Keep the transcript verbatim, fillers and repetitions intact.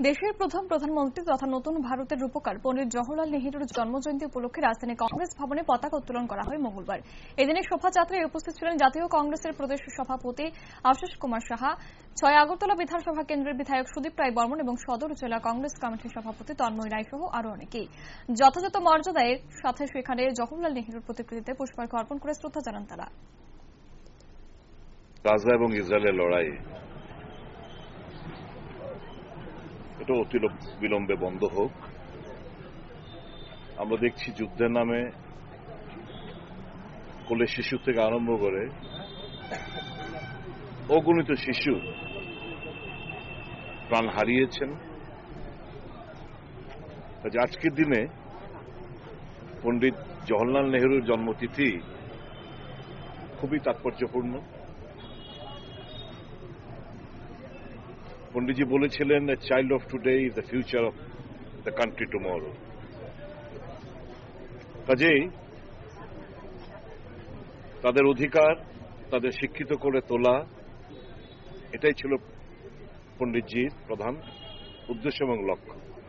দেশের প্রথম প্রধানমন্ত্রী তথা নতুন ভারতের রূপকার পণ্ডিত জওহরলাল নেহরুর জন্মজয়ন্তী উপলক্ষে রাজধানী কংগ্রেস ভবনে পতাকা উত্তোলন করা হয় মঙ্গলবার। এদিনে শোভাযাত্রায় উপস্থিত ছিলেন জাতীয় কংগ্রেসের প্রদেশ সভাপতি আশিস কুমার সাহা, ছয় আগরতলা বিধানসভা কেন্দ্রের বিধায়ক সুদীপ রায় বর্মন এবং সদর জেলা কংগ্রেস কমিটির সভাপতি তন্ময় রায় সহ আরো অনেকেই। যথাযথ মর্যাদার সাথে সেখানে জওহরলাল নেহরুর প্রতিকৃতিতে পুষ্পার্ঘ্য অর্পণ করে শ্রদ্ধা জানান তারা। গাজা এবং ইসরায়েলের লড়াই এটা অতি বিলম্বে বন্ধ হোক। আমরা দেখছি যুদ্ধের নামে কোলে শিশু থেকে আরম্ভ করে অগণিত শিশু প্রাণ হারিয়েছেন। আজকের দিনে পণ্ডিত জওহরলাল নেহরুর জন্মতিথি খুবই তাৎপর্যপূর্ণ। পণ্ডিতজি বলেছিলেন, "A child of today is the future of the country tomorrow." কাজেই তাদের অধিকার, তাদের শিক্ষিত করে তোলা, এটাই ছিল পণ্ডিতজির প্রধান উদ্দেশ্য এবং লক্ষ্য।